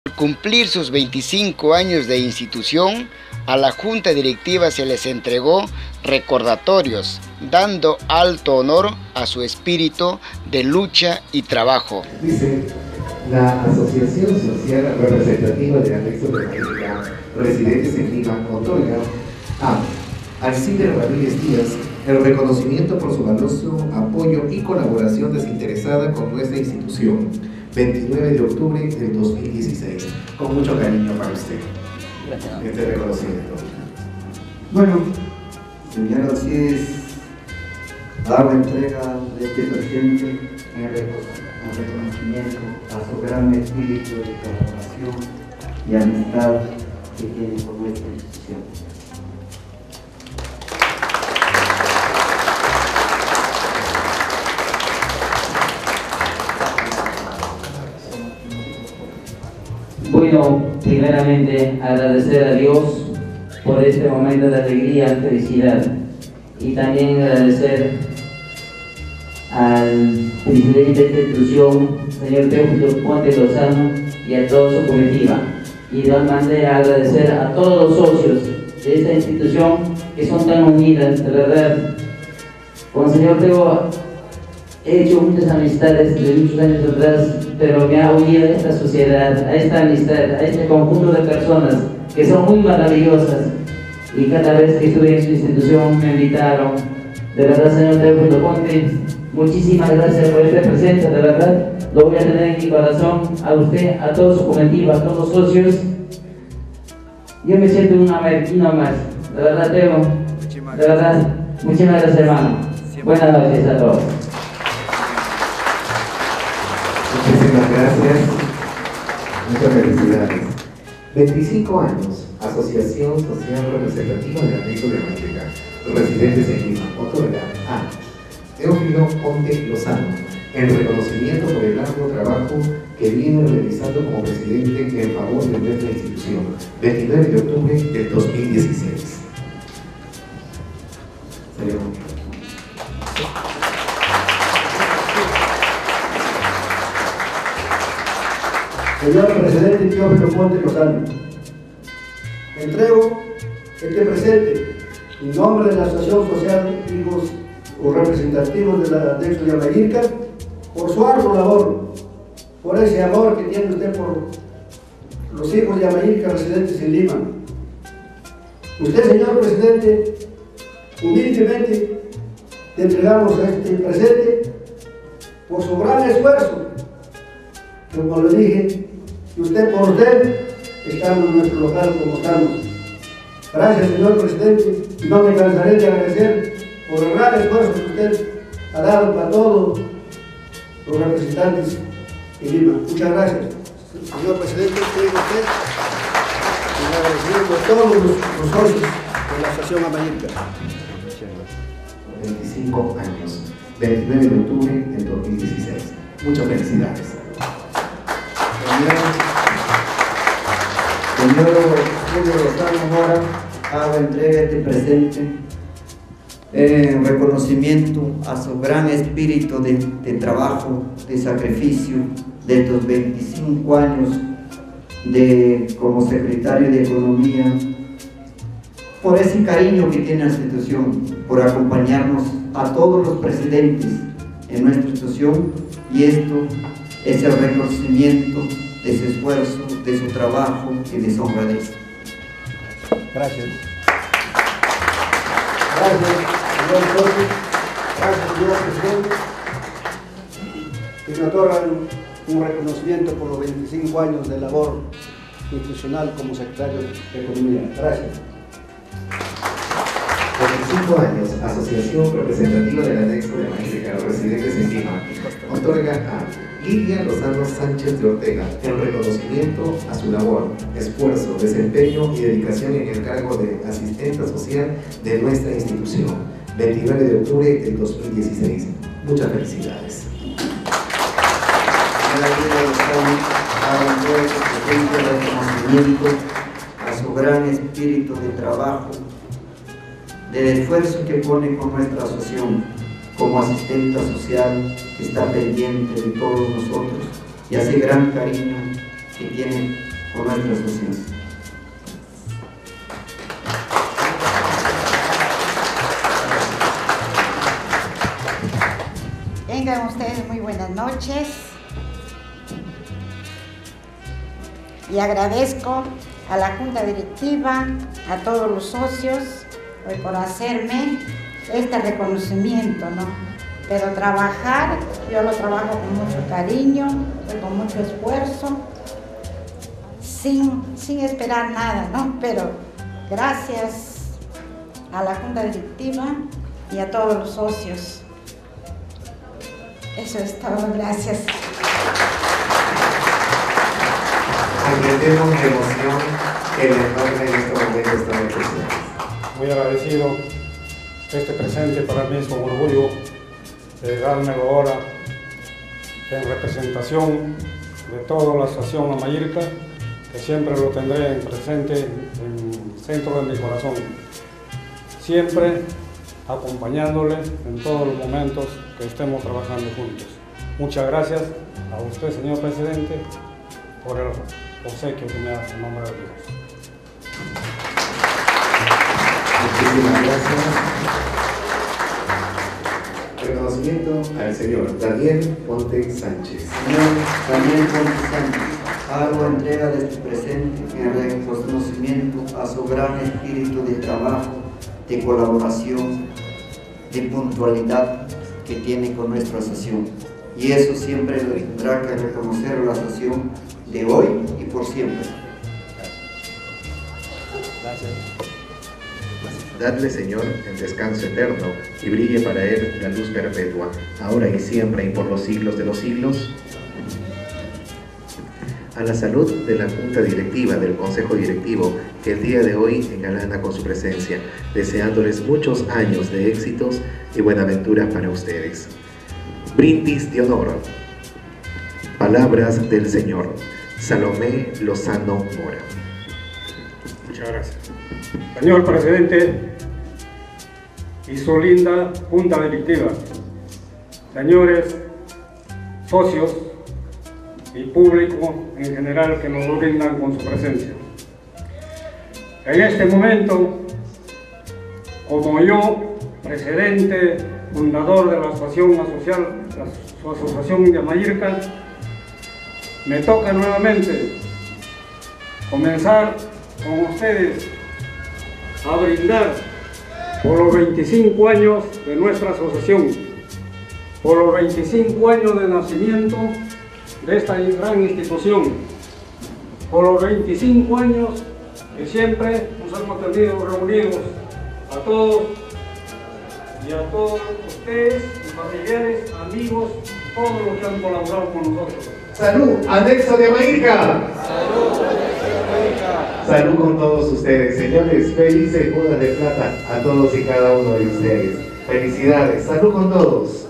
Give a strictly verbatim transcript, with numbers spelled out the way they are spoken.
cumplir sus veinticinco años de institución, a la Junta Directiva se les entregó recordatorios, dando alto honor a su espíritu de lucha y trabajo. Dice, la Asociación Social Representativa de Anexo de América, residentes en Lima, otorga a Alcides Ramírez Díaz el reconocimiento por su valioso apoyo y colaboración desinteresada con nuestra institución, veintinueve de octubre del dos mil dieciséis. Con mucho cariño para usted. Gracias. Este reconocimiento. Bueno, señor Alcides, hago entrega de este presente en reconocimiento a su gran espíritu de colaboración y amistad que tiene con nuestra institución. Bueno, primeramente agradecer a Dios por este momento de alegría y felicidad, y también agradecer al presidente de esta institución, señor Teófilo Ponte Lozano, y a toda su comitiva, y de igual manera agradecer a todos los socios de esta institución que son tan unidas. De verdad, con el señor Teo he hecho muchas amistades de muchos años atrás, pero me ha unido a esta sociedad, a esta amistad, a este conjunto de personas que son muy maravillosas, y cada vez que estuve en su institución me invitaron. De verdad, señor Teófilo Ponte, muchísimas gracias por este presente. De verdad, lo voy a tener en mi corazón, a usted, a toda su comitiva, a todos los socios. Yo me siento un americano más. De verdad, Teo, de verdad, muchísimas gracias, hermano. Buenas noches a todos. Muchísimas gracias. Muchas felicidades. veinticinco años, Asociación Social Representativa de Anexo de América, residentes en Lima, otorga a Teófilo Ponte Lozano el reconocimiento por el largo trabajo que viene realizando como presidente en favor de nuestra institución, veintinueve de octubre del dos mil dieciséis. Señor. Señor presidente Teófilo Ponte Lozano, entrego este presente en nombre de la Asociación Social Hijos o Representativos de la Anexo de América por su ardua labor, por ese amor que tiene usted por los hijos de América residentes en Lima. Usted, señor presidente, humildemente le entregamos este presente por su gran esfuerzo. Como le dije, y usted por usted estamos en nuestro local como estamos. Gracias, señor presidente, y no me cansaré de agradecer por el gran esfuerzo que usted ha dado para todos los representantes de Lima. Muchas gracias, señor presidente, usted y usted, y agradecimiento a todos los, los socios de la Asociación América. veinticinco años, veintinueve de octubre del dos mil dieciséis. Muchas felicidades. Señor Julio Lozano Mora, hago entrega de este presente en reconocimiento a su gran espíritu de, de trabajo, de sacrificio, de estos veinticinco años de, como secretario de Economía, por ese cariño que tiene la institución, por acompañarnos a todos los presidentes en nuestra institución, y esto es el reconocimiento de su esfuerzo, de su trabajo y de su honradez. Gracias. Gracias, señor Jorge. Gracias, señor presidente, que me otorgan un reconocimiento por los veinticinco años de labor institucional como secretario de Economía. Gracias. veinticinco años, Asociación Representativa del Anexo de América, residentes en Lima, otorga a Lidia Lozano Sánchez de Ortega el reconocimiento a su labor, esfuerzo, desempeño y dedicación en el cargo de asistenta social de nuestra institución, veintinueve de octubre del dos mil dieciséis. Muchas felicidades. Reconocimiento a su gran espíritu de trabajo, del esfuerzo que pone con nuestra asociación como asistenta social, que está pendiente de todos nosotros, y ese gran cariño que tiene con nuestra sociedad. Tengan ustedes muy buenas noches y agradezco a la Junta Directiva, a todos los socios por hacerme este reconocimiento, ¿no? Pero trabajar, yo lo trabajo con mucho cariño, con mucho esfuerzo, sin, sin esperar nada, ¿no? Pero gracias a la Junta Directiva y a todos los socios. Eso es todo, gracias. Comprendemos la emoción que el enorme en este momento está presente. Muy agradecido. Este presente para mí es un orgullo de dármelo ahora en representación de toda la Asociación Amayirca, que siempre lo tendré en presente en el centro de mi corazón. Siempre acompañándole en todos los momentos que estemos trabajando juntos. Muchas gracias a usted, señor presidente, por el obsequio que me hace en nombre de Dios. Muchísimas gracias. Reconocimiento al señor Daniel Ponte Sánchez. Señor Daniel Ponte Sánchez, hago entrega de este presente en reconocimiento a su gran espíritu de trabajo, de colaboración, de puntualidad que tiene con nuestra asociación. Y eso siempre lo tendrá que reconocer la asociación de hoy y por siempre. Gracias. Dadle, Señor, el descanso eterno y brille para él la luz perpetua, ahora y siempre y por los siglos de los siglos. A la salud de la Junta Directiva del Consejo Directivo, que el día de hoy engalana con su presencia, deseándoles muchos años de éxitos y buenaventuras para ustedes. Brindis de honor. Palabras del Señor. Salomé Lozano Mora. Muchas gracias. Señor presidente y su linda Junta Directiva, señores socios y público en general que nos brindan con su presencia. En este momento, como yo, presidente, fundador de la Asociación Social, la Asociación de Amayirca, me toca nuevamente comenzar con ustedes a brindar por los veinticinco años de nuestra asociación, por los veinticinco años de nacimiento de esta gran institución, por los veinticinco años que siempre nos hemos tenido reunidos a todos y a todos ustedes, familiares, amigos, todos los que han colaborado con nosotros. ¡Salud, anexo de Amayirca! ¡Salud, anexo de Amayirca! Salud con todos ustedes, señores. Felices bodas de plata a todos y cada uno de ustedes. Felicidades, salud con todos.